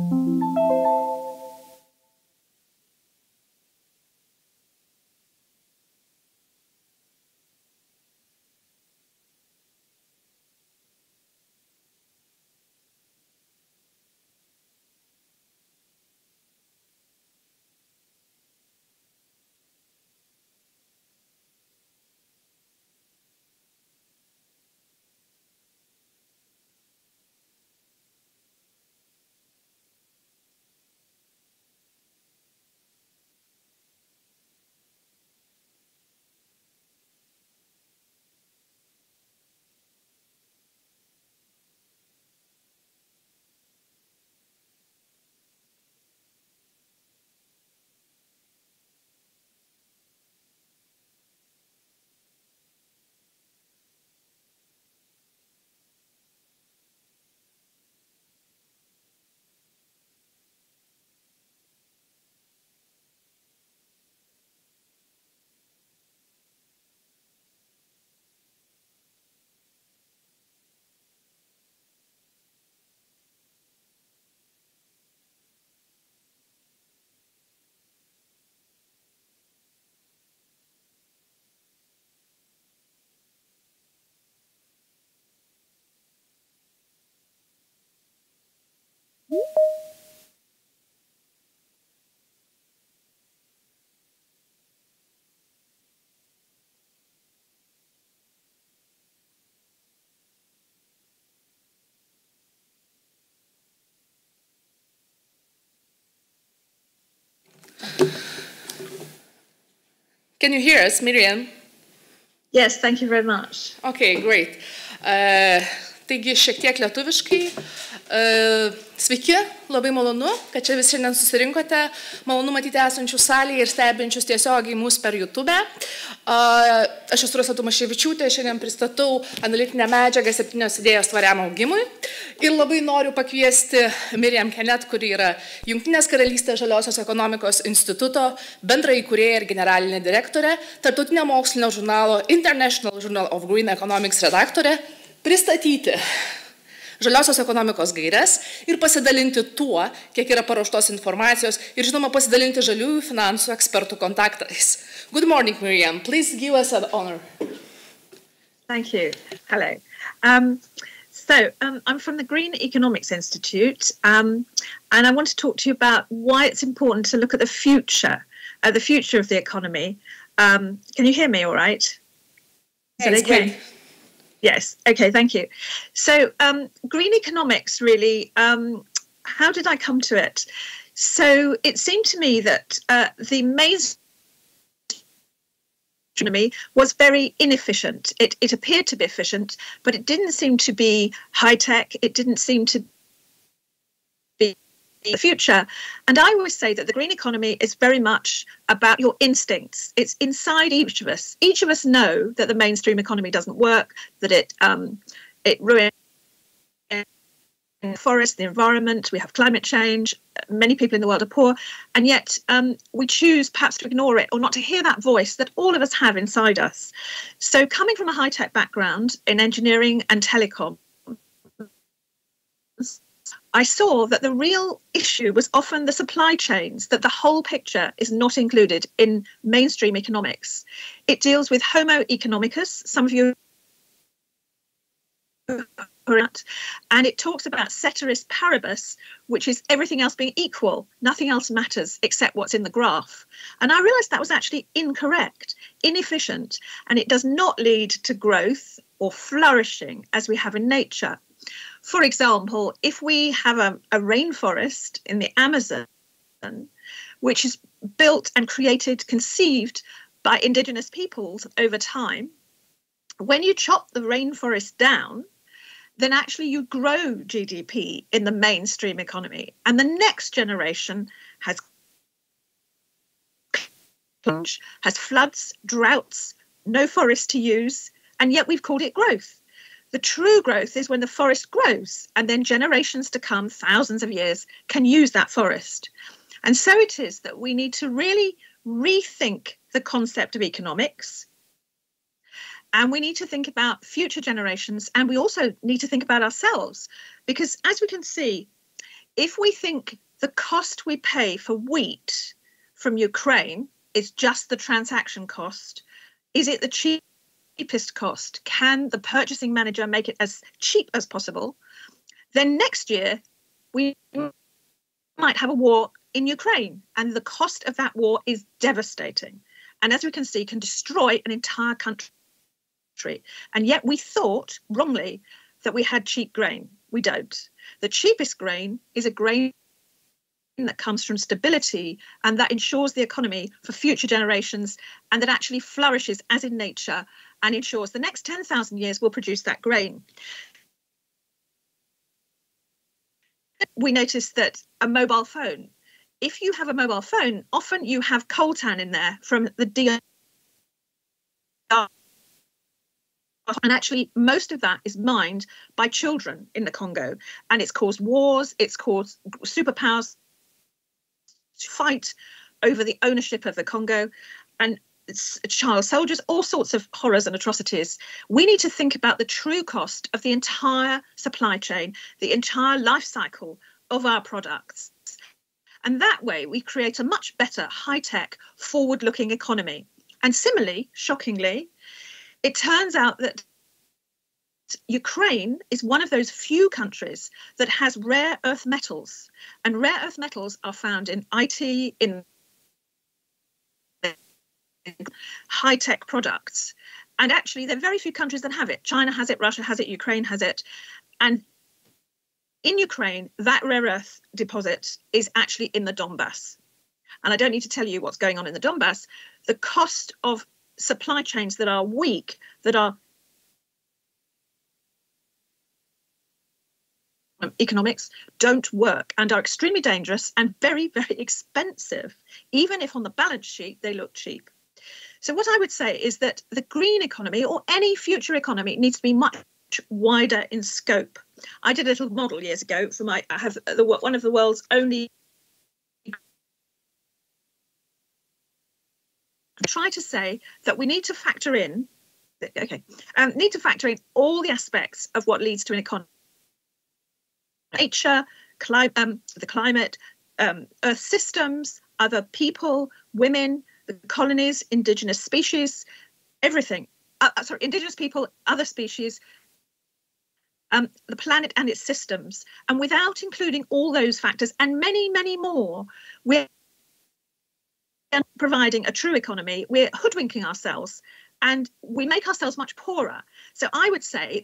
Can you hear us, Miriam? Yes, thank you very much. Okay, great. Taigi šiek tiek lietuviškai. Sveiki, labai malonu, kad čia visi šiandien susirinkote. Malonu matyti esančių salėje ir stebinčius tiesiogiai mūsų per YouTube. Aš esu Rasa Tumaševičiūtė, šiandien pristatau analitinę medžiagą 7 idėjos tvariam augimui. Ir labai noriu pakviesti Miriam Kenneth, kuri yra Jungtinės karalystės Žaliosios ekonomikos instituto bendra įkūrėja ir generalinė direktorė, tarptautinio mokslinio žurnalo International Journal of Green Economics redaktorė, pristatyti žaliosios ekonomikos gaires ir pasidalinti tuo, kiek yra paruoštos informacijos ir, žinoma, pasidalinti žaliųjų finansų ekspertų kontaktais. Good morning, Miriam. Please give us an honor. Thank you. Hello. I'm from the Green Economics Institute, and I want to talk to you about why it's important to look at the future of the economy. Can you hear me all right? Is that okay? Great. Yes. Okay. Thank you. So, green economics, really, how did I come to it? So it seemed to me that the mainstream economy was very inefficient. It appeared to be efficient, but it didn't seem to be high tech. It didn't seem to be the future. And I always say that the green economy is very much about your instincts. It's inside each of us. Each of us know that the mainstream economy doesn't work, that it ruins the forest, the environment, we have climate change, many people in the world are poor, and yet we choose perhaps to ignore it or not to hear that voice that all of us have inside us. So coming from a high-tech background in engineering and telecom, I saw that the real issue was often the supply chains, that the whole picture is not included in mainstream economics. It deals with Homo economicus, some of you, and it talks about ceteris paribus, which is everything else being equal. Nothing else matters except what's in the graph. And I realized that was actually incorrect, inefficient, and it does not lead to growth or flourishing as we have in nature. For example, if we have a rainforest in the Amazon, which is built and created, conceived by indigenous peoples over time, when you chop the rainforest down, then actually you grow GDP in the mainstream economy. And the next generation has floods, droughts, no forest to use, and yet we've called it growth. The true growth is when the forest grows and then generations to come, thousands of years, can use that forest. And so it is that we need to really rethink the concept of economics. And we need to think about future generations. And we also need to think about ourselves. Because as we can see, If we think the cost we pay for wheat from Ukraine is just the transaction cost, is it the cheapest cost? Can the purchasing manager make it as cheap as possible? Then next year, we might have a war in Ukraine, and the cost of that war is devastating. And as we can see, can destroy an entire country. And yet we thought, wrongly, that we had cheap grain. We don't. The cheapest grain is a grain that comes from stability and that ensures the economy for future generations and that actually flourishes as in nature and ensures the next 10,000 years will produce that grain. We noticed that a mobile phone, if you have a mobile phone, often you have coltan in there from the DR. And actually, most of that is mined by children in the Congo. And it's caused wars, it's caused superpowers to fight over the ownership of the Congo. And it's child soldiers, all sorts of horrors and atrocities. We need to think about the true cost of the entire supply chain, the entire life cycle of our products. And that way, we create a much better, high-tech, forward-looking economy. And similarly, shockingly, it turns out that Ukraine is one of those few countries that has rare earth metals. And rare earth metals are found in IT, in high-tech products. And actually, there are very few countries that have it. China has it, Russia has it, Ukraine has it. And in Ukraine, that rare earth deposit is actually in the Donbass. And I don't need to tell you what's going on in the Donbass. The cost of supply chains that are weak, that are economics, don't work and are extremely dangerous and very, very expensive, even if on the balance sheet they look cheap. So what I would say is that the green economy or any future economy needs to be much wider in scope. I did a little model years ago for I have one of the world's only. Try to say that we need to factor in, all the aspects of what leads to an economy. Nature, the climate, earth systems, other people, women, the colonies, indigenous species, everything. Indigenous people, other species, the planet and its systems. And without including all those factors and many, many more, we're providing a true economy, we're hoodwinking ourselves and we make ourselves much poorer. So I would say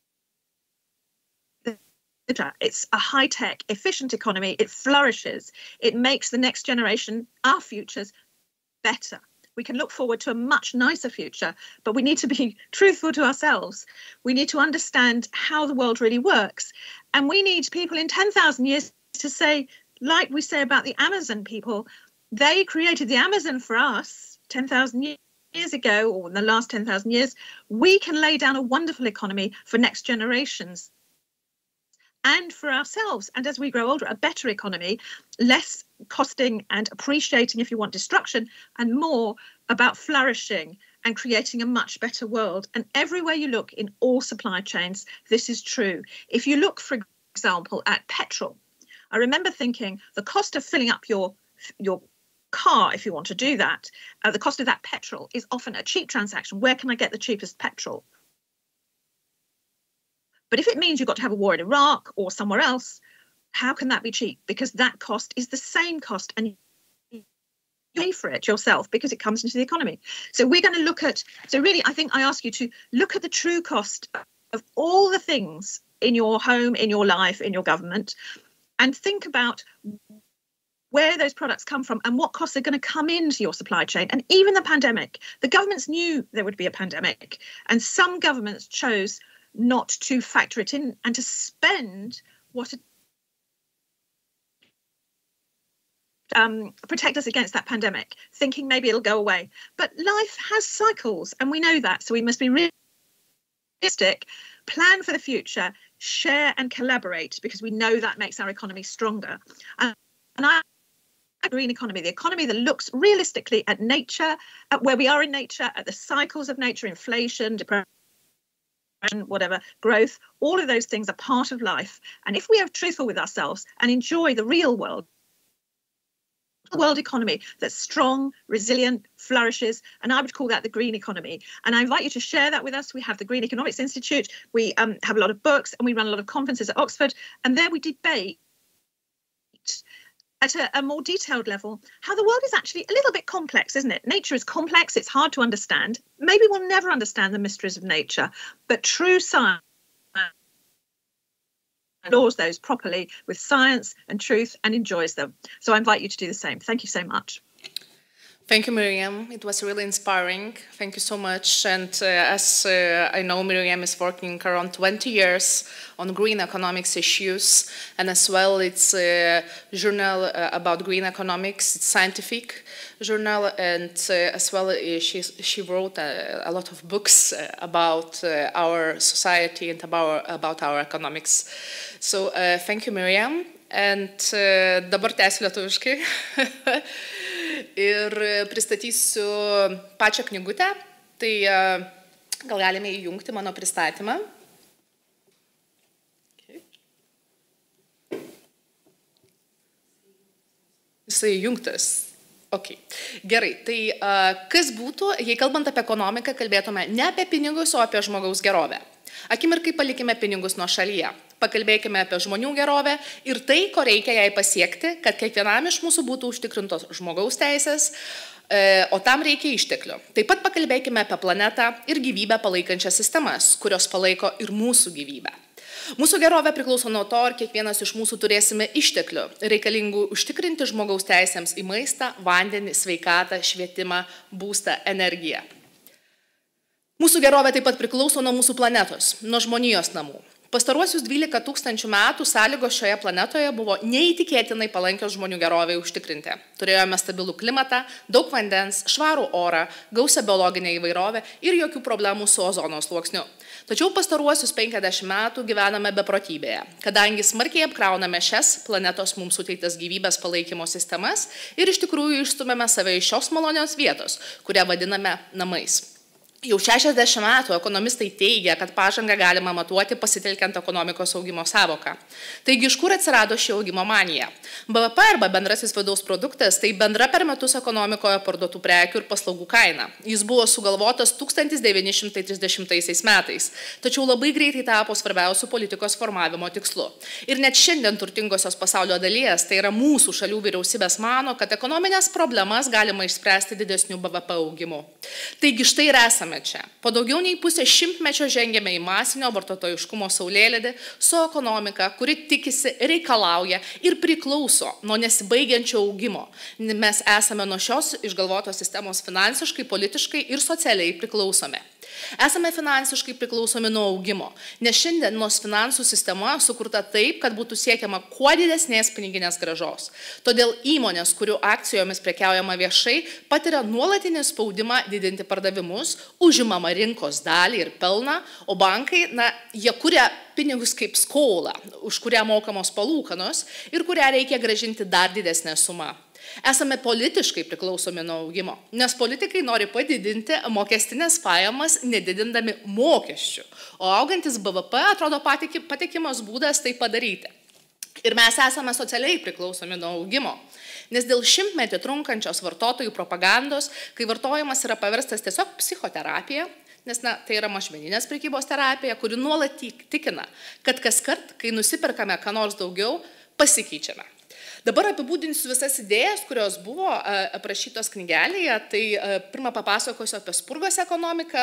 it's a high-tech, efficient economy. It flourishes. It makes the next generation, our futures, better. We can look forward to a much nicer future, but we need to be truthful to ourselves. We need to understand how the world really works. And we need people in 10,000 years to say, like we say about the Amazon people, they created the Amazon for us 10,000 years ago, or in the last 10,000 years. We can lay down a wonderful economy for next generations and for ourselves. And as we grow older, a better economy, less costing and appreciating if you want destruction, and more about flourishing and creating a much better world. And everywhere you look in all supply chains, this is true. If you look, for example, at petrol, I remember thinking the cost of filling up your car, if you want to do that, the cost of that petrol is often a cheap transaction. Where can I get the cheapest petrol? But if it means you've got to have a war in Iraq or somewhere else, how can that be cheap? Because that cost is the same cost and you pay for it yourself because it comes into the economy. So we're going to look at, so really, I think I ask you to look at the true cost of all the things in your home, in your life, in your government, and think about where those products come from and what costs are going to come into your supply chain. And even the pandemic, the governments knew there would be a pandemic, and some governments chose not to factor it in and to spend what protect us against that pandemic, thinking maybe it'll go away. But life has cycles, and we know that. So we must be realistic, plan for the future, share and collaborate, because we know that makes our economy stronger. And I green economy, the economy that looks realistically at nature, at where we are in nature, at the cycles of nature, inflation, depression, whatever, growth, all of those things are part of life. And if we are truthful with ourselves and enjoy the real world economy that's strong, resilient, flourishes, and I would call that the green economy. And I invite you to share that with us. We have the Green Economics Institute. We have a lot of books and we run a lot of conferences at Oxford. And there we debate at a more detailed level how the world is actually a little bit complex, isn't it? Nature is complex. It's hard to understand. Maybe we'll never understand the mysteries of nature, but true science explores those properly with science and truth and enjoys them. So I invite you to do the same. Thank you so much. Thank you, Miriam. It was really inspiring. Thank you so much. And as I know, Miriam is working around 20 years on green economics issues, and as well it's a journal about green economics, it's scientific journal, and as well she wrote a lot of books about our society and about our economics. So thank you, Miriam. And dabar tęsiu lietuviškai. Ir pristatysiu pačią knygutę, tai gal galime įjungti mano pristatymą. Jisai įjungtas. Okay. Gerai, tai kas būtų, jei kalbant apie ekonomiką, kalbėtume ne apie pinigus, o apie žmogaus gerovę. Akimirkai palikime pinigus nuo šalyje. Pakalbėkime apie žmonių gerovę ir tai, ko reikia jai pasiekti, kad kiekvienam iš mūsų būtų užtikrintos žmogaus teisės, o tam reikia išteklių. Taip pat pakalbėkime apie planetą ir gyvybę palaikančias sistemas, kurios palaiko ir mūsų gyvybę. Mūsų gerovė priklauso nuo to, ar kiekvienas iš mūsų turėsime išteklių, reikalingų užtikrinti žmogaus teisėms į maistą, vandenį, sveikatą, švietimą, būstą, energiją. Mūsų gerovė taip pat priklauso nuo mūsų planetos, nuo žmonijos namų. Pastaruosius 12 000 metų sąlygos šioje planetoje buvo neįtikėtinai palankios žmonių gerovei užtikrinti. Turėjome stabilų klimatą, daug vandens, švarų orą, gausią biologinę įvairovę ir jokių problemų su ozono sluoksniu. Tačiau pastaruosius 50 metų gyvename beprotybėje, kadangi smarkiai apkrauname šias planetos mums suteiktas gyvybės palaikymo sistemas ir iš tikrųjų išstumėme save iš šios malonios vietos, kurią vadiname namais. Jau 60 metų ekonomistai teigia, kad pažangą galima matuoti pasitelkiant ekonomikos augimo sąvoką. Taigi, iš kur atsirado ši augimo manija? BVP arba bendrasis vidaus produktas tai bendra per metus ekonomikoje parduotų prekių ir paslaugų kaina. Jis buvo sugalvotas 1930 metais, tačiau labai greitai tapo svarbiausių politikos formavimo tikslu. Ir net šiandien turtingosios pasaulio dalies, tai yra mūsų šalių vyriausybės mano, kad ekonominės problemas galima išspręsti didesnių BVP augimu. Taigi štai ir esame čia. Po daugiau nei pusę šimtmečio žengėme į masinio vartotojiškumo saulėlydį su ekonomika, kuri tikisi, reikalauja ir priklauso nuo nesibaigiančio augimo. Mes esame nuo šios išgalvotos sistemos finansiškai, politiškai ir socialiai priklausomi. Esame finansiškai priklausomi nuo augimo, nes šiandienos finansų sistema sukurta taip, kad būtų siekiama kuo didesnės piniginės grąžos. Todėl įmonės, kurių akcijomis prekiaujama viešai, patiria nuolatinį spaudimą didinti pardavimus, užimama rinkos dalį ir pelną, o bankai, jie kuria pinigus kaip skolą, už kurią mokamos palūkanos ir kurią reikia grąžinti dar didesnę sumą. Esame politiškai priklausomi nuo augimo, nes politikai nori padidinti mokestinės pajamas, nedidindami mokesčių, o augantis BVP atrodo patikimas būdas tai padaryti. Ir mes esame socialiai priklausomi nuo augimo, nes dėl šimtmetį trunkančios vartotojų propagandos, kai vartojimas yra paverstas tiesiog psichoterapija, nes tai yra mažmeninės prekybos terapija, kuri nuolat tikina, kad kaskart, kai nusipirkame ką nors daugiau, pasikeičiame. Dabar apibūdinsiu visas idėjas, kurios buvo aprašytos knygelėje. Tai pirmą papasakosiu apie spurgos ekonomiką.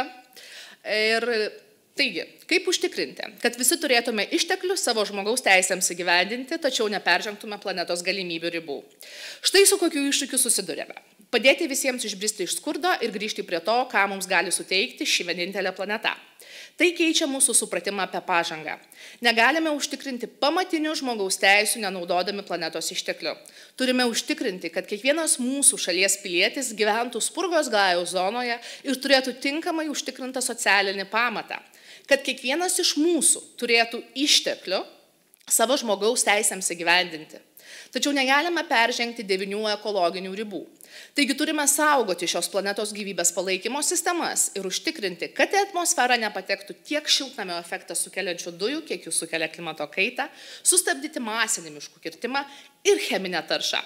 Ir taigi, kaip užtikrinti, kad visi turėtume išteklių savo žmogaus teisėms įgyvendinti, tačiau neperžengtume planetos galimybių ribų. Štai su kokiu iššūkiu susidurėme. Padėti visiems išbristi iš skurdo ir grįžti prie to, ką mums gali suteikti ši vienintelė planeta. Tai keičia mūsų supratimą apie pažangą. Negalime užtikrinti pamatinių žmogaus teisių, nenaudodami planetos išteklių. Turime užtikrinti, kad kiekvienas mūsų šalies pilietis gyventų spurgos gajaus zonoje ir turėtų tinkamai užtikrintą socialinį pamatą. Kad kiekvienas iš mūsų turėtų išteklių savo žmogaus teisėms įgyvendinti. Tačiau negalime peržengti 9 ekologinių ribų. Taigi turime saugoti šios planetos gyvybės palaikymo sistemas ir užtikrinti, kad į atmosferą nepatektų tiek šiltnamio efektą sukeliančių dujų, kiek jų sukelia klimato kaitą, sustabdyti masinį miškų kirtimą ir cheminę taršą.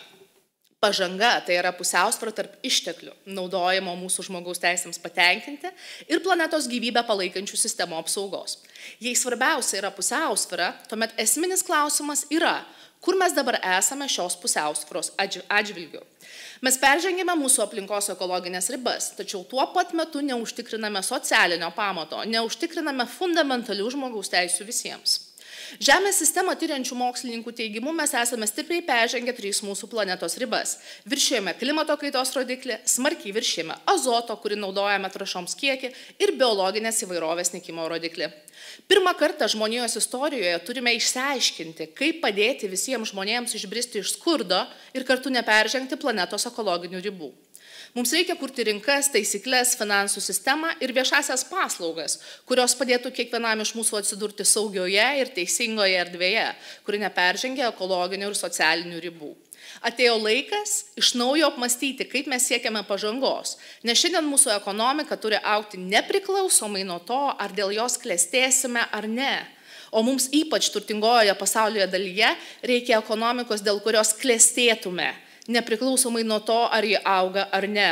Pažanga tai yra pusiausvyra tarp išteklių, naudojimo mūsų žmogaus teisėms patenkinti ir planetos gyvybę palaikančių sistemų apsaugos. Jei svarbiausia yra pusiausvyra, tuomet esminis klausimas yra, kur mes dabar esame šios pusiausvyros atžvilgiu. Mes peržengėme mūsų aplinkos ekologinės ribas, tačiau tuo pat metu neužtikriname socialinio pamato, neužtikriname fundamentalių žmogaus teisių visiems. Žemės sistemą tyriančių mokslininkų teigimu mes esame stipriai peržengę 3 mūsų planetos ribas. Viršėjame klimato kaitos rodiklį, smarkiai viršėjame azoto, kurį naudojame trąšoms kiekį, ir biologinės įvairovės nykimo rodiklį. Pirmą kartą žmonijos istorijoje turime išsiaiškinti, kaip padėti visiems žmonėms išbristi iš skurdo ir kartu neperžengti planetos ekologinių ribų. Mums reikia kurti rinkas, taisyklės, finansų sistemą ir viešasias paslaugas, kurios padėtų kiekvienam iš mūsų atsidurti saugioje ir teisingoje erdvėje, kuri neperžengia ekologinių ir socialinių ribų. Atėjo laikas iš naujo apmastyti, kaip mes siekiame pažangos, nes šiandien mūsų ekonomika turi augti nepriklausomai nuo to, ar dėl jos klestėsime ar ne. O mums ypač turtingojoje pasaulyje dalyje reikia ekonomikos, dėl kurios klestėtume, nepriklausomai nuo to, ar ji auga ar ne.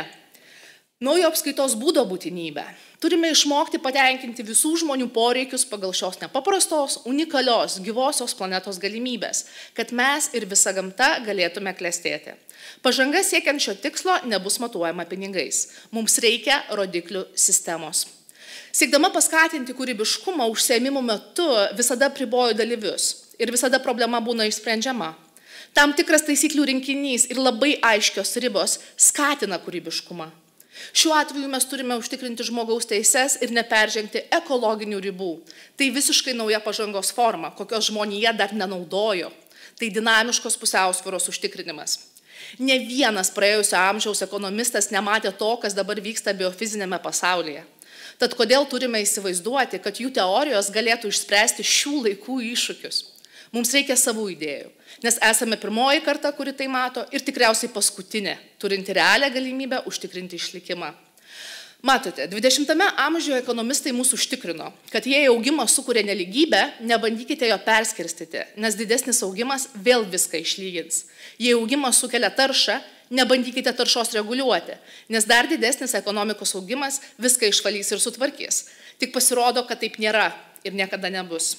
Naujo apskaitos būdo būtinybė. Turime išmokti patenkinti visų žmonių poreikius pagal šios nepaprastos, unikalios, gyvosios planetos galimybės, kad mes ir visa gamta galėtume klestėti. Pažanga siekiant šio tikslo nebus matuojama pinigais. Mums reikia rodiklių sistemos. Siekdama paskatinti kūrybiškumą užsiėmimų metu visada apriboju dalyvius ir visada problema būna išsprendžiama. Tam tikras taisyklių rinkinys ir labai aiškios ribos skatina kūrybiškumą. Šiuo atveju mes turime užtikrinti žmogaus teises ir neperžengti ekologinių ribų. Tai visiškai nauja pažangos forma, kokios žmonija dar nenaudojo. Tai dinamiškos pusiausvyros užtikrinimas. Ne vienas praėjusio amžiaus ekonomistas nematė to, kas dabar vyksta biofizinėme pasaulyje. Tad kodėl turime įsivaizduoti, kad jų teorijos galėtų išspręsti šių laikų iššūkius? Mums reikia savų idėjų, nes esame pirmoji karta, kuri tai mato, ir tikriausiai paskutinė, turinti realią galimybę užtikrinti išlikimą. Matote, 20-ame amžiuje ekonomistai mūsų užtikrino, kad jei augimas sukuria neligybę, nebandykite jo perskirstyti, nes didesnis augimas vėl viską išlygins. Jei augimas sukelia taršą, nebandykite taršos reguliuoti, nes dar didesnis ekonomikos augimas viską išvalys ir sutvarkys. Tik pasirodo, kad taip nėra ir niekada nebus.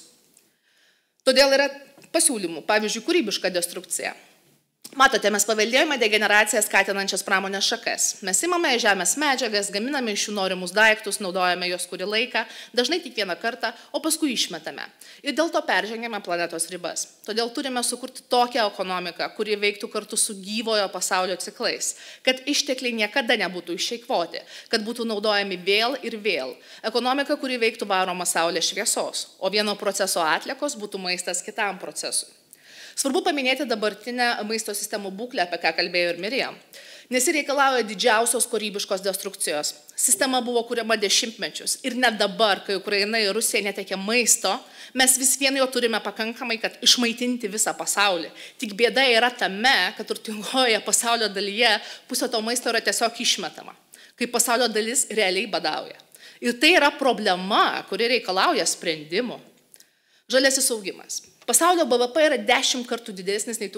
Todėl yra pasiūlymų, pavyzdžiui, kūrybiška destrukcija. Matote, mes paveldėjome degeneraciją skatinančias pramonės šakas. Mes imame žemės medžiagas, gaminame iš jų norimus daiktus, naudojame juos kurį laiką, dažnai tik vieną kartą, o paskui išmetame. Ir dėl to peržengėme planetos ribas. Todėl turime sukurti tokią ekonomiką, kuri veiktų kartu su gyvojo pasaulio ciklais, kad ištekliai niekada nebūtų išeikvoti, kad būtų naudojami vėl ir vėl. Ekonomika, kuri veiktų varoma saulės šviesos, o vieno proceso atliekos būtų maistas kitam procesui. Svarbu paminėti dabartinę maisto sistemų būklę, apie ką kalbėjo ir Miriam, nes ji reikalauja didžiausios kūrybiškos destrukcijos. Sistema buvo kuriama dešimtmečius ir net dabar, kai Ukraina ir Rusija netekė maisto, mes vis vien jo turime pakankamai, kad išmaitinti visą pasaulį. Tik bėda yra tame, kad turtingoje pasaulio dalyje pusė to maisto yra tiesiog išmetama, kai pasaulio dalis realiai badauja. Ir tai yra problema, kuri reikalauja sprendimų. Žaliasis augimas. Pasaulio BVP yra 10 kartų didesnis nei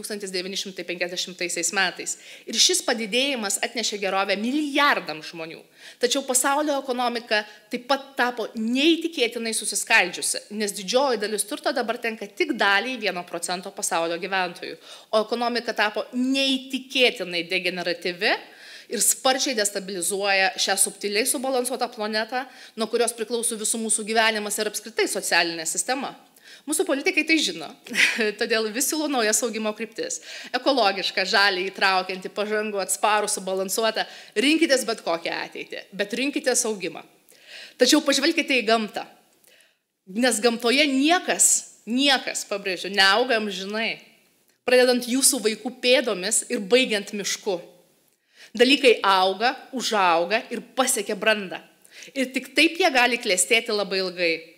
1950 metais. Ir šis padidėjimas atnešė gerovę milijardams žmonių. Tačiau pasaulio ekonomika taip pat tapo neįtikėtinai susiskaldžiusi, nes didžioji dalis turto dabar tenka tik daliai 1% pasaulio gyventojų, o ekonomika tapo neįtikėtinai degeneratyvi ir sparčiai destabilizuoja šią subtiliai subalansuotą planetą, nuo kurios priklauso visų mūsų gyvenimas ir apskritai socialinė sistema. Mūsų politikai tai žino, todėl vis siūlo naujas augimo kryptis. Ekologiška, žaliai, įtraukianti, pažangų, atsparų, subalansuota. Rinkitės bet kokią ateitį, bet rinkitės augimą. Tačiau pažvelkite į gamtą, nes gamtoje niekas, pabrėžiu, neauga amžinai, pradedant jūsų vaikų pėdomis ir baigiant mišku. Dalykai auga, užauga ir pasiekia brandą. Ir tik taip jie gali klestėti labai ilgai.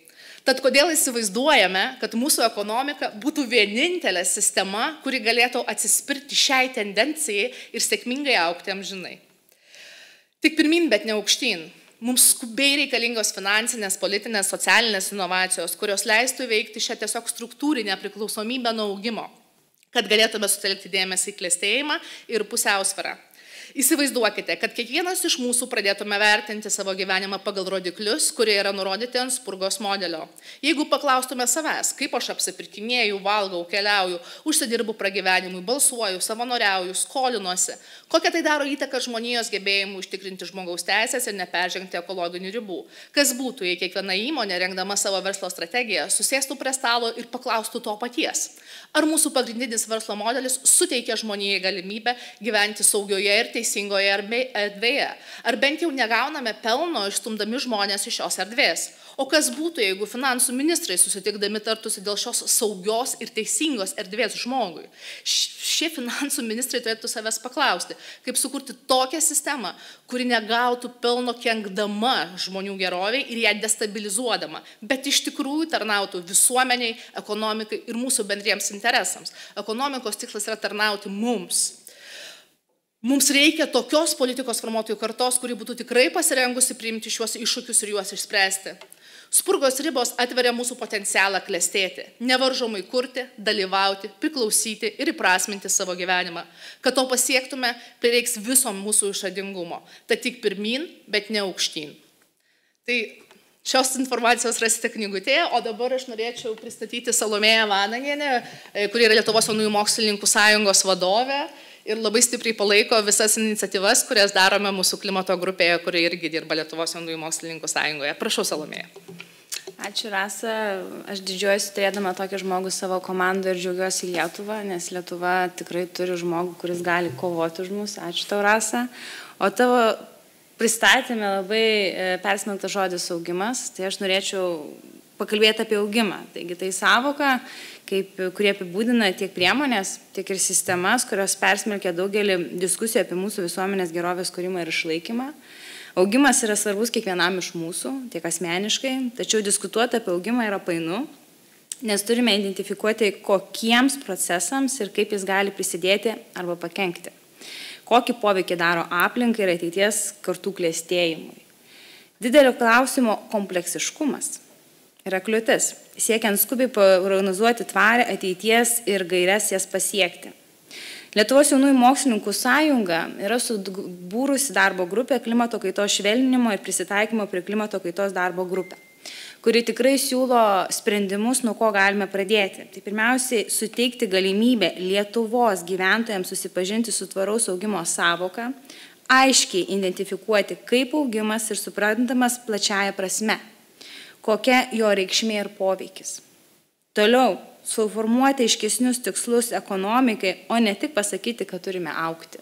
Tad kodėl įsivaizduojame, kad mūsų ekonomika būtų vienintelė sistema, kuri galėtų atsispirti šiai tendencijai ir sėkmingai augti amžinai. Tik pirmin, bet ne aukštyn. Mums skubiai reikalingos finansinės, politinės, socialinės inovacijos, kurios leistų įveikti šią tiesiog struktūrinę priklausomybę nuo augimo, kad galėtume sutelkti dėmesį į klestėjimą ir pusiausvyrą. Įsivaizduokite, kad kiekvienas iš mūsų pradėtume vertinti savo gyvenimą pagal rodiklius, kurie yra nurodyti ant Spurgos modelio. Jeigu paklaustume savęs, kaip aš apsipirkinėju, valgau, keliauju, užsidirbu pragyvenimui, balsuoju, savanoriauju, skolinuosi, kokią tai daro įtaką žmonijos gebėjimui užtikrinti žmogaus teisės ir neperžengti ekologinių ribų. Kas būtų, jei kiekviena įmonė, rengdama savo verslo strategiją, susėstų prie stalo ir paklaustų to paties? Ar mūsų pagrindinis verslo modelis suteikia žmonijai galimybę gyventi saugioje ir teisingoje erdvėje? Ar bent jau negauname pelno išstumdami žmonės iš šios erdvės? O kas būtų, jeigu finansų ministrai susitikdami tartųsi dėl šios saugios ir teisingos erdvės žmogui? Šie finansų ministrai turėtų savęs paklausti, kaip sukurti tokią sistemą, kuri negautų pelno kenkdama žmonių geroviai ir ją destabilizuodama, bet iš tikrųjų tarnautų visuomeniai, ekonomikai ir mūsų bendriems interesams. Ekonomikos tikslas yra tarnauti mums. Mums reikia tokios politikos formuotojų kartos, kuri būtų tikrai pasirengusi priimti šiuos iššūkius ir juos išspręsti. Spurgos ribos atveria mūsų potencialą klestėti, nevaržomai kurti, dalyvauti, priklausyti ir įprasminti savo gyvenimą. Kad to pasiektume, prireiks viso mūsų išradingumo. Tad tik pirmin, bet ne aukštyn. Tai šios informacijos rasite knygutėje, o dabar aš norėčiau pristatyti Salomėją Vanagienę, kuri yra Lietuvos jaunųjų mokslininkų sąjungos vadovė ir labai stipriai palaiko visas iniciatyvas, kurias darome mūsų klimato grupėje, kuri irgi dirba Lietuvos jaunųjų mokslininkų sąjungoje. Prašau, Salomėja. Ačiū, Rasa. Aš didžiuojuosi turėdama tokį žmogų savo komandą ir džiaugiuosi Lietuvą, nes Lietuva tikrai turi žmogų, kuris gali kovoti už mus. Ačiū tau, Rasa. O tavo pristatėme labai persmelktas žodis augimas, tai aš norėčiau pakalbėti apie augimą. Taigi tai savoka, kurie apibūdina tiek priemonės, tiek ir sistemas, kurios persmelkia daugelį diskusijų apie mūsų visuomenės gerovės kūrimą ir išlaikymą. Augimas yra svarbus kiekvienam iš mūsų, tiek asmeniškai, tačiau diskutuoti apie augimą yra painu, nes turime identifikuoti, kokiems procesams ir kaip jis gali prisidėti arba pakenkti. Kokį poveikį daro aplinkai ir ateities kartų klestėjimui. Didelio klausimo kompleksiškumas yra kliūtis, siekiant skubiai prognozuoti tvarę ateities ir gaires jas pasiekti. Lietuvos jaunųjų mokslininkų sąjunga yra subūrusi darbo grupę klimato kaitos švelninimo ir prisitaikymo prie klimato kaitos darbo grupę, kuri tikrai siūlo sprendimus, nuo ko galime pradėti. Tai pirmiausiai suteikti galimybę Lietuvos gyventojams susipažinti su tvaraus augimo savoka, aiškiai identifikuoti, kaip augimas ir suprantamas plačiaja prasme, kokia jo reikšmė ir poveikis. Toliau, suformuoti aiškesnius tikslus ekonomikai, o ne tik pasakyti, kad turime augti.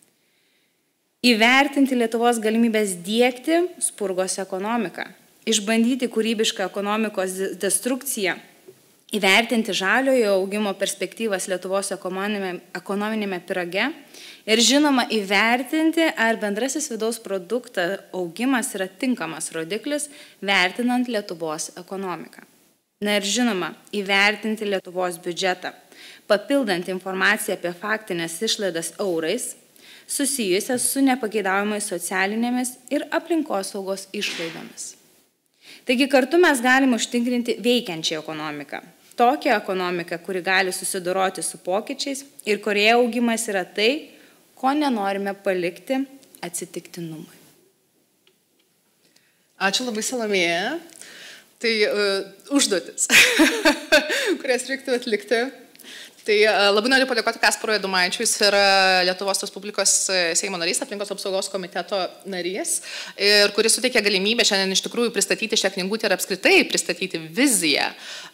Įvertinti Lietuvos galimybės diegti Spurgos ekonomiką, išbandyti kūrybišką ekonomikos destrukciją, įvertinti žaliojo augimo perspektyvas Lietuvos ekonominėme pyrage ir žinoma įvertinti, ar bendrasis vidaus produkto augimas yra tinkamas rodiklis, vertinant Lietuvos ekonomiką. Na ir žinoma, įvertinti Lietuvos biudžetą, papildant informaciją apie faktinės išlaidas eurais, susijusias su nepageidaujamais socialinėmis ir aplinkosaugos išlaidomis. Taigi kartu mes galime užtikrinti veikiančią ekonomiką. Tokią ekonomiką, kuri gali susidoroti su pokyčiais ir kurioje augimas yra tai, ko nenorime palikti atsitiktinumui. Ačiū labai, Salomėja. Tai užduotis, kurias reiktų atlikti. Tai labai noriu padėkoti Kasparui Adomaičiui, jis yra Lietuvos Respublikos Seimo narys, aplinkos apsaugos komiteto narys, ir kuris suteikia galimybę šiandien iš tikrųjų pristatyti šią knygutę ir apskritai pristatyti viziją,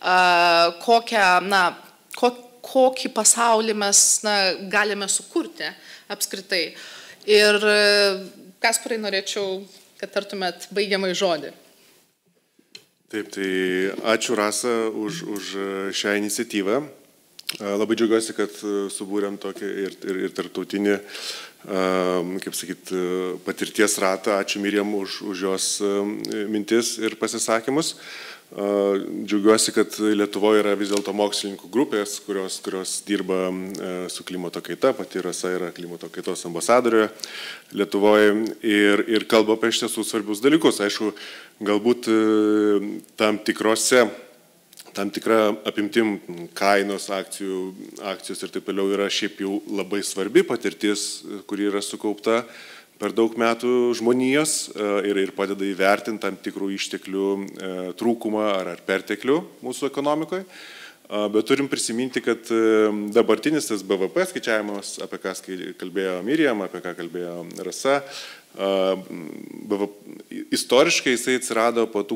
kokį pasaulį mes galime sukurti apskritai. Ir Kasparai, norėčiau, kad tartumėt baigiamai žodį. Taip, tai ačiū, Rasa, už šią iniciatyvą. Labai džiaugiuosi, kad subūrėm tokį ir tarptautinį, kaip sakyt, patirties ratą. Ačiū Miriam už jos mintis ir pasisakymus. Džiaugiuosi, kad Lietuvoje yra vis dėlto mokslininkų grupės, kurios dirba su klimato kaita, pati Rasa yra klimato kaitos ambasadorė Lietuvoje ir kalba apie iš tiesų svarbius dalykus. Aišku, galbūt tam tikra apimtim kainos, akcijos ir taip toliau yra šiaip jau labai svarbi patirtis, kuri yra sukaupta per daug metų žmonijos ir padeda įvertinti tam tikrų išteklių trūkumą ar perteklių mūsų ekonomikoje. Bet turim prisiminti, kad dabartinis tas BVP skaičiavimas, apie ką kalbėjo Miriam, apie ką kalbėjo Rasa, istoriškai jisai atsirado po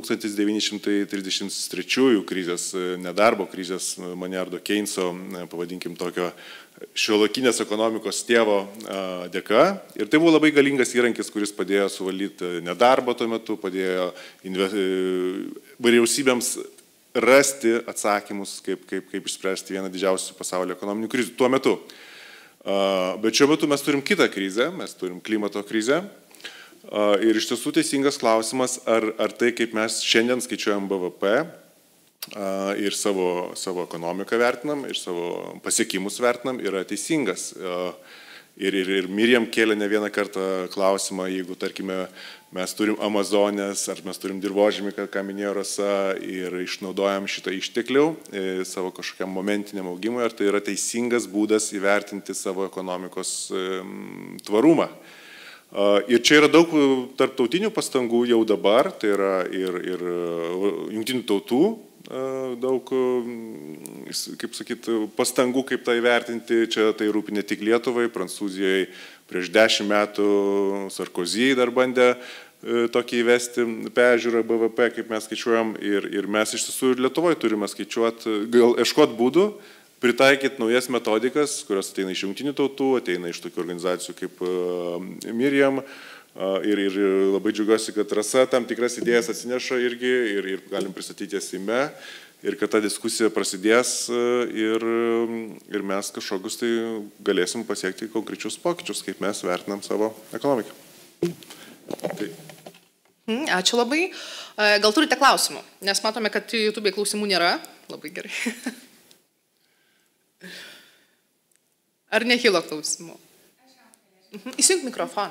1933 krizės, nedarbo krizės Maynardo Keynes'o, pavadinkim tokio šiuolaikinės ekonomikos tėvo dėka. Ir tai buvo labai galingas įrankis, kuris padėjo suvaldyti nedarbą tuo metu, padėjo vyriausybėms rasti atsakymus, kaip išspręsti vieną didžiausių pasaulio ekonominių krizių tuo metu. Bet šiuo metu mes turim kitą krizę, mes turim klimato krizę. Ir iš tiesų teisingas klausimas, ar tai, kaip mes šiandien skaičiuojam BVP ir savo ekonomiką vertinam, ir savo pasiekimus vertinam, yra teisingas. Ir Miriam kėlė ne vieną kartą klausimą, jeigu, tarkime, mes turim Amazonės, ar mes turim dirvožemį, ką minėjo Rasa, ir išnaudojam šitą išteklių savo kažkokiam momentiniam augimui, ar tai yra teisingas būdas įvertinti savo ekonomikos tvarumą. Ir čia yra daug tarptautinių pastangų jau dabar, tai yra ir jungtinių tautų daug, kaip sakyt, pastangų, kaip tai įvertinti. Čia tai rūpi ne tik Lietuvai, Prancūzijoje prieš 10 metų Sarkozy dar bandė tokį įvesti peržiūrą BVP, kaip mes skaičiuojam, ir mes iš tiesų ir Lietuvoje turime skaičiuoti, gal ieškoti būdų, pritaikyti naujas metodikas, kurios ateina iš jungtinių tautų, ateina iš tokių organizacijų kaip Miriam. Ir labai džiaugiuosi, kad Rasa tam tikras idėjas atsineša irgi ir galim pristatyti jas Seime. Ir kad ta diskusija prasidės ir mes kažkokius tai galėsim pasiekti konkrečius pokyčius, kaip mes vertinam savo ekonomiką. Tai. Ačiū labai. Gal turite klausimų? Nes matome, kad YouTube klausimų nėra. Labai gerai. Ar nekilo klausimų? Įsijunk mikrofoną.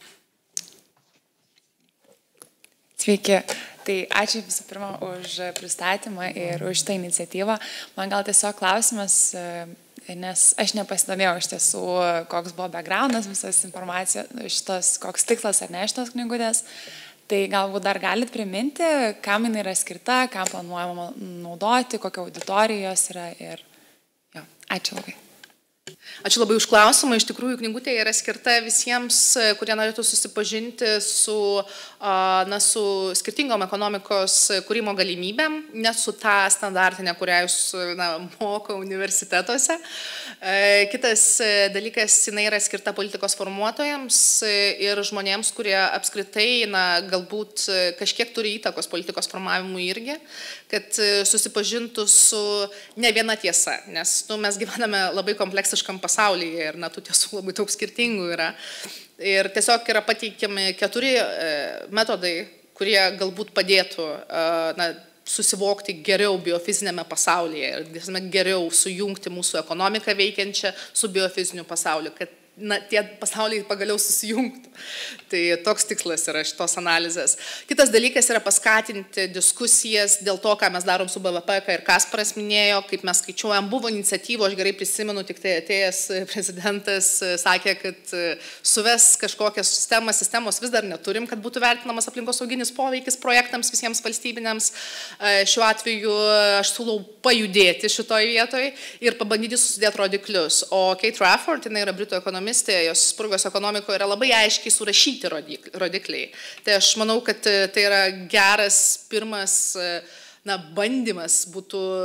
Sveiki. Tai ačiū visų pirma už pristatymą ir už tą iniciatyvą. Man gal tiesiog klausimas, nes aš nepasidomėjau iš tiesų, koks buvo backgroundas, visas informacija, koks tikslas ar ne šitos knygutės. Tai galbūt dar galit priminti, kam jinai yra skirta, kam planuojama naudoti, kokia auditorijos yra ir jo, ačiū labai. Ačiū labai už klausimą. Iš tikrųjų, knygutė yra skirta visiems, kurie norėtų susipažinti su skirtingom ekonomikos kūrimo galimybėm, ne su tą standartinę, kurią jūs moko universitetuose. Kitas dalykas, jinai yra skirta politikos formuotojams ir žmonėms, kurie apskritai galbūt kažkiek turi įtakos politikos formavimui irgi, kad susipažintų su ne viena tiesa, nes mes gyvename labai kompleksiškam pasaulyje ir tų tiesų labai daug skirtingų yra. Ir tiesiog yra pateikiami 4 metodai, kurie galbūt padėtų susivokti geriau biofizinėme pasaulyje ir geriau sujungti mūsų ekonomiką veikiančią su biofiziniu pasauliu, kad tie pasauliai pagaliau susijungtų. Tai toks tikslas yra šitos analizės. Kitas dalykas yra paskatinti diskusijas dėl to, ką mes darom su BVP, ką ir Kasparas minėjo, kaip mes skaičiuojam. Buvo iniciatyvo, aš gerai prisimenu, tik tai atėjęs prezidentas sakė, kad suves kažkokią sistemos vis dar neturim, kad būtų vertinamas aplinkosauginis poveikis projektams visiems valstybiniams. Šiuo atveju aš siūlau pajudėti šitoj vietoj ir pabandyti susidėti rodiklius. O Kate Rafford, jinai yra britų ekonomistė, jos Spurgos ekonomikoje yra labai aiškiai surašyti rodikliai. Tai aš manau, kad tai yra geras pirmas bandymas būtų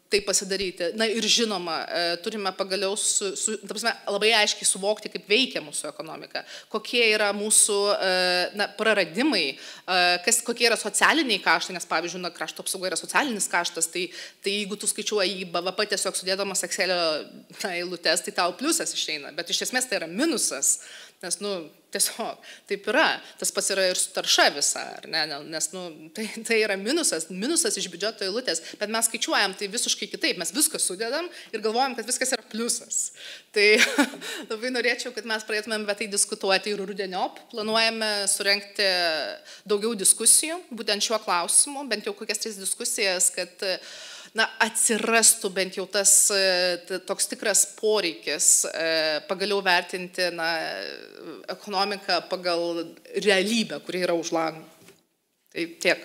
tai pasidaryti. Na ir žinoma, turime pagaliau labai aiškiai suvokti, kaip veikia mūsų ekonomika, kokie yra mūsų praradimai, kokie yra socialiniai kaštai, nes pavyzdžiui, krašto apsauga yra socialinis kaštas, tai jeigu tu skaičiuoji į BVP tiesiog sudėdamas Excelio eilutes, tai tau pliusas išeina, bet iš esmės tai yra minusas. Nes, tiesiog taip yra. Tas pats yra ir su tarša visa, ar ne? Nes, tai yra minusas iš biudžeto eilutės, bet mes skaičiuojam tai visiškai kitaip, mes viską sudedam ir galvojam, kad viskas yra pliusas. Tai labai norėčiau, kad mes pradėtumėm apie tai diskutuoti ir rudeniop. Planuojame surengti daugiau diskusijų, būtent šiuo klausimu, bent jau kokias 3 diskusijas, kad atsirastų bent jau tas toks tikras poreikis pagaliau vertinti ekonomiką pagal realybę, kuri yra už langų. Tai tiek.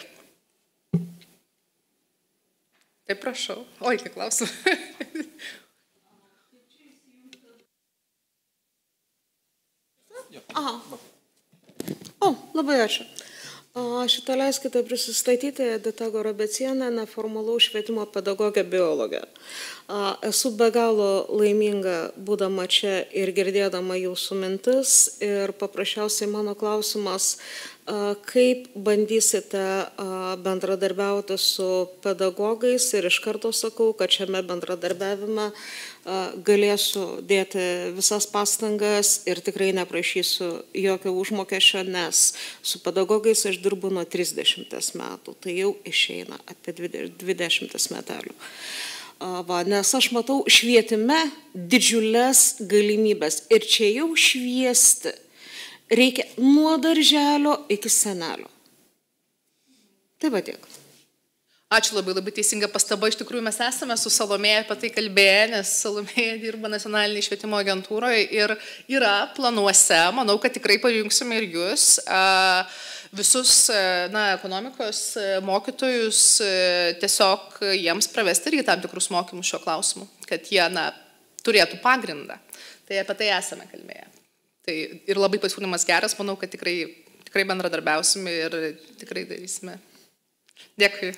Taip prašau. Oi, kiek klausimų. Aha. Labai ačiū. Šitą leiskite prisistatyti, Edita Gorobecienė, neformalaus švietimo pedagogė biologė. Esu be galo laiminga būdama čia ir girdėdama jūsų mintis ir paprasčiausiai mano klausimas, kaip bandysite bendradarbiauti su pedagogais ir iš karto sakau, kad šiame bendradarbiavime galėsiu dėti visas pastangas ir tikrai neprašysiu jokio užmokesčio, nes su pedagogais aš dirbu nuo 30 metų, tai jau išeina apie 20 metelių. Nes aš matau švietime didžiulės galimybės ir čia jau šviesti reikia nuo darželio iki senelio. Tai va tiek. Ačiū labai teisinga pastaba. Iš tikrųjų, mes esame su Salomėja apie tai kalbėję, nes Salomėja dirba nacionalinėje švietimo agentūroje ir yra planuose. Manau, kad tikrai pajungsime ir jūs. Visus ekonomikos mokytojus tiesiog jiems pravesti irgi tam tikrus mokymus šiuo klausimu, kad jie turėtų pagrindą. Tai apie tai esame kalbėję. Tai ir labai pasiūlymas geras, manau, kad tikrai bendradarbiausime ir tikrai darysime. Dėkui.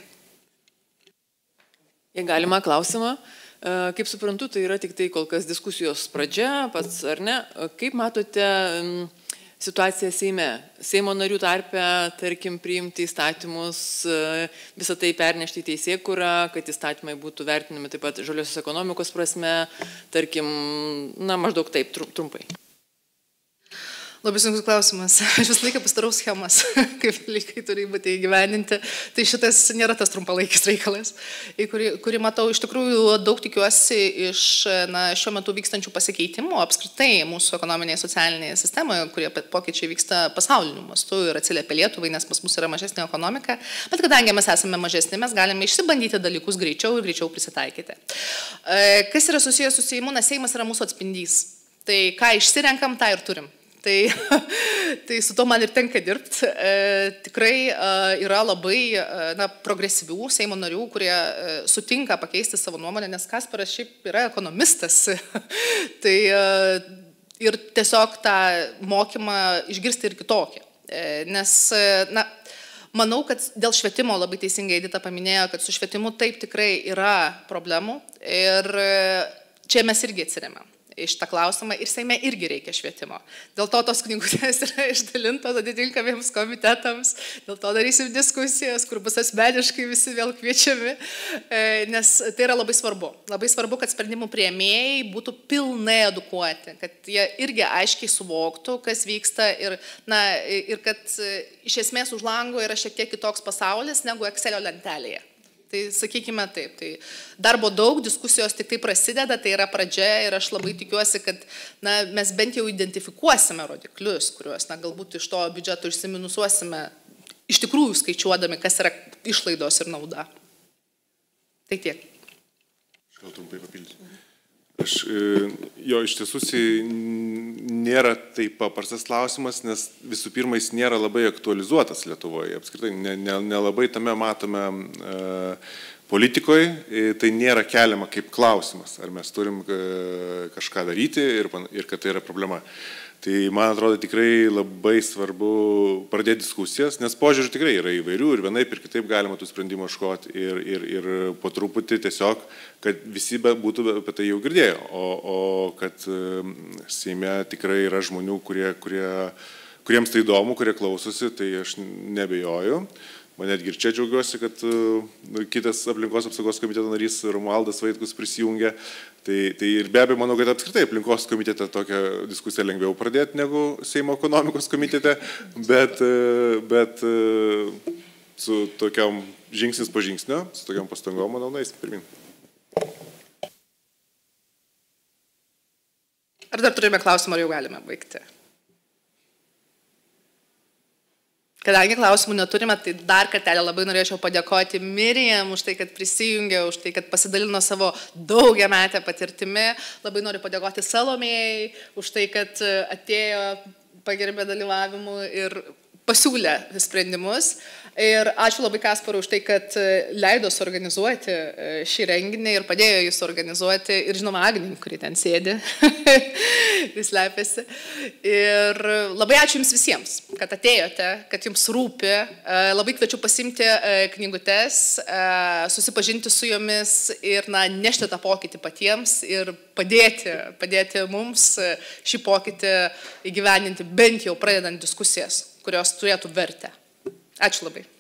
Jei galima klausimą, kaip suprantu, tai yra tik tai kol kas diskusijos pradžia, pats ar ne, kaip matote situaciją Seime? Seimo narių tarpe, tarkim, priimti įstatymus, visą tai pernešti į teisėkūrą, kad įstatymai būtų vertinami taip pat žaliosios ekonomikos prasme, tarkim, maždaug taip, trumpai. Labai sunkus klausimas. Aš visą laiką pasidarau schemas, kaip dalykai turi būti įgyvendinti. Tai šitas nėra tas trumpalaikis reikalas, į kurį matau iš tikrųjų daug tikiuosi iš šiuo metu vykstančių pasikeitimų apskritai mūsų ekonominėje socialinėje sistemoje, kurie pokyčiai vyksta pasauliniu mastu ir atsiliepia Lietuvai, nes pas mus yra mažesnė ekonomika. Bet kadangi mes esame mažesni, mes galime išsibandyti dalykus greičiau ir greičiau prisitaikyti. Kas yra susijęs su Seimu? Seimas yra mūsų atspindys. Tai ką išsirenkam, tą ir turim. Tai su to man ir tenka dirbti. Tikrai yra labai progresyvių Seimo narių, kurie sutinka pakeisti savo nuomonę, nes Kasparas šiaip yra ekonomistas. Tai ir tiesiog tą mokymą išgirsti ir kitokį. Nes, manau, kad dėl švietimo labai teisingai Edita paminėjo, kad su švietimu taip tikrai yra problemų ir čia mes irgi atsiremiam iš tą klausimą ir Seime irgi reikia švietimo. Dėl to tos knygutės yra išdalintos atitinkamiems komitetams, dėl to darysim diskusijas, kur bus asmeniškai visi vėl kviečiami, nes tai yra labai svarbu. Labai svarbu, kad sprendimų priėmėjai būtų pilnai edukuoti, kad jie irgi aiškiai suvoktų, kas vyksta ir kad iš esmės už lango yra šiek tiek kitoks pasaulis negu Excelio lentelėje. Tai sakykime taip, tai darbo daug, diskusijos tik tai prasideda, tai yra pradžia ir aš labai tikiuosi, kad mes bent jau identifikuosime rodiklius, kuriuos galbūt iš to biudžeto išsiminusuosime, iš tikrųjų skaičiuodami, kas yra išlaidos ir nauda. Tai tiek. Aš gal trumpai papildysiu. Iš tiesų nėra taip paprastas klausimas, nes visų pirma, jis nėra labai aktualizuotas Lietuvoje. Apskritai, nelabai tame matome politikoje tai nėra keliama kaip klausimas, ar mes turim kažką daryti ir kad tai yra problema. Tai man atrodo tikrai labai svarbu pradėti diskusijas, nes požiūrį tikrai yra įvairių ir vienaip ir kitaip galima tų sprendimų ieškoti ir po truputį tiesiog, kad visi būtų apie tai jau girdėjo, o kad Seime tikrai yra žmonių, kuriems tai įdomu, kurie klausosi, tai aš nebejoju. Man netgi ir čia džiaugiuosi, kad kitas aplinkos apsaugos komiteto narys Romualdas Vaitkus prisijungia. Tai ir be abejo, manau, kad apskritai aplinkos komitete tokią diskusiją lengviau pradėti negu Seimo ekonomikos komitete, bet su tokiam žingsnis po žingsnio, su tokiam pastangom, manau, eisim pirmin. Ar dar turime klausimą, ar jau galime baigti? Kadangi klausimų neturime, tai dar kartelį labai norėčiau padėkoti Miriam už tai, kad prisijungė, už tai, kad pasidalino savo daugiametę patirtimi. Labai noriu padėkoti Salomėjai už tai, kad atėjo, pagerbė dalyvavimu ir pasiūlė sprendimus. Ir ačiū labai Kasparui už tai, kad leido suorganizuoti šį renginį ir padėjo jį suorganizuoti. Ir žinoma, Agnį, kuri ten sėdi, jis lepiasi. Ir labai ačiū Jums visiems, kad atėjote, kad Jums rūpi. Labai kviečiu pasimti knygutes, susipažinti su jomis ir nešti tą pokytį patiems ir padėti mums šį pokytį įgyvendinti, bent jau pradedant diskusijas, kurios turėtų vertę. Ačiū labai.